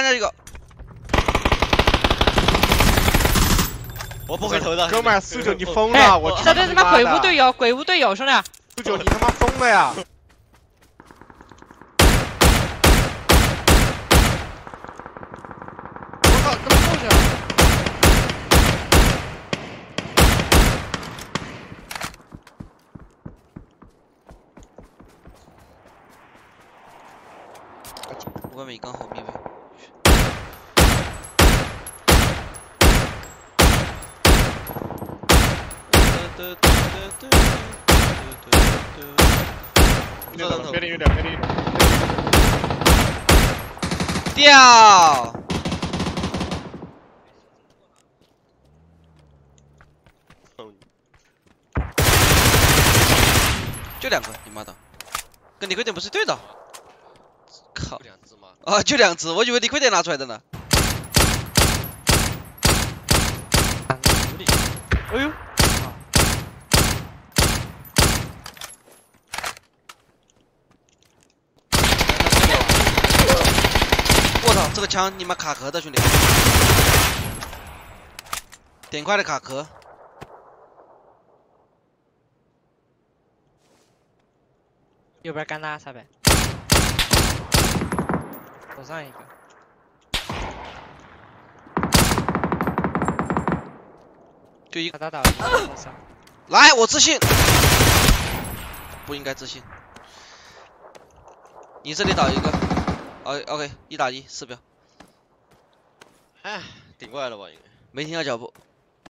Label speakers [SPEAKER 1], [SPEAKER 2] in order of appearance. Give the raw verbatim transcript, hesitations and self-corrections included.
[SPEAKER 1] 下一个。我不回头的。
[SPEAKER 2] 哥们儿，苏九你疯了！我
[SPEAKER 3] 这队他妈鬼屋队友，鬼屋队友，兄弟！
[SPEAKER 2] 苏九你他妈疯了呀！
[SPEAKER 1] 外面一刚好密位。
[SPEAKER 2] 别离远点，别离远。
[SPEAKER 1] 掉。就两个，你妈的，跟李亏点不是对的。靠，
[SPEAKER 4] 两只吗？
[SPEAKER 1] 啊，就两只，我以为李亏点拿出来的呢。
[SPEAKER 3] 哎呦！
[SPEAKER 1] 我操，这个枪你妈卡壳的兄弟，点快的卡壳。
[SPEAKER 3] 右边干拉，三百，左上一个，
[SPEAKER 1] 就一
[SPEAKER 3] 打打倒了，左上。
[SPEAKER 1] 来，我自信，不应该自信。你这里倒一个，哦 ，OK， 一打一，四标。
[SPEAKER 4] 哎，顶过来了吧？应该
[SPEAKER 1] 没听到脚步。